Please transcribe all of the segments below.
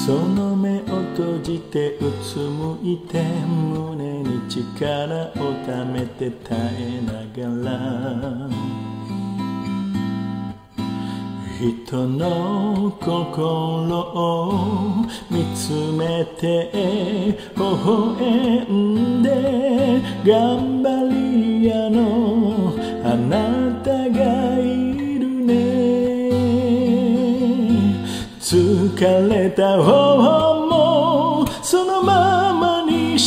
その目を閉じてうつむいて胸に力をためて耐えながら人の心を見つめて微笑んで頑張り屋のあなたがいるね疲れた方もそのままに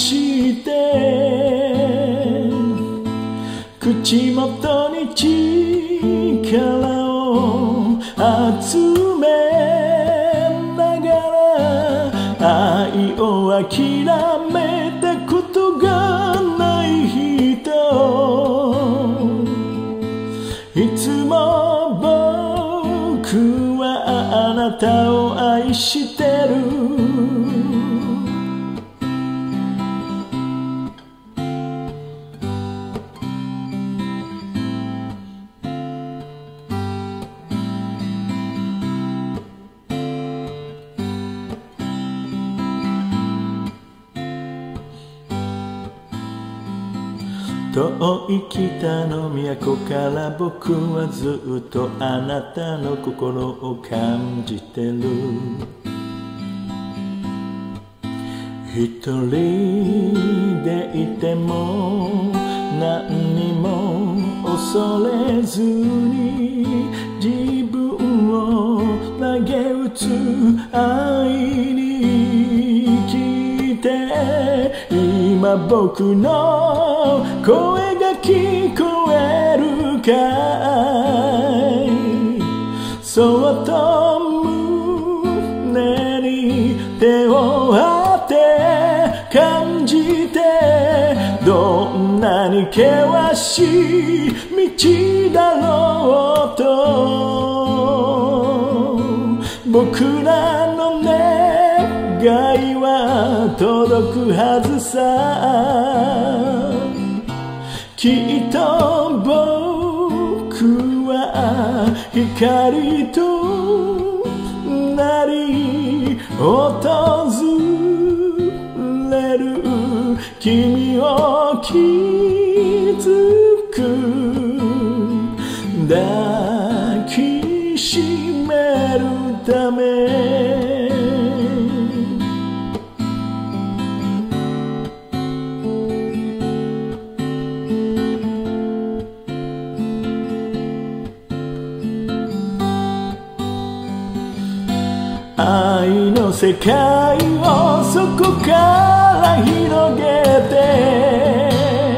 して口元に力を集めながら愛を諦めたことがない人いつも僕はあなたを愛してる遠い北の都から僕はずっとあなたの心を感じてる一人でいても何にも恐れずに自分を投げ打つ愛に生きて今僕の声が聞こえるかいそっと胸に手を当て感じてどんなに険しい道だろうと僕らの願いは届くはずさきっと僕は光となり訪れる君を気づく抱きしめるため愛の世界をそこから広げて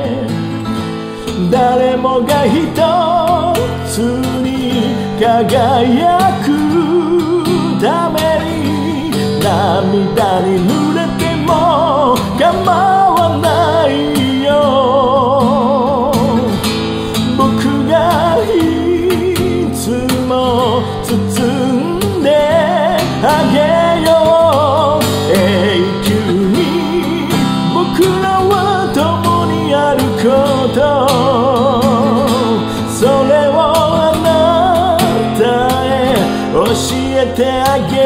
誰もが一つに輝くために涙に濡れても構わないよ僕がいつも包んであげよう永久に僕らは共にあることそれをあなたへ教えてあげ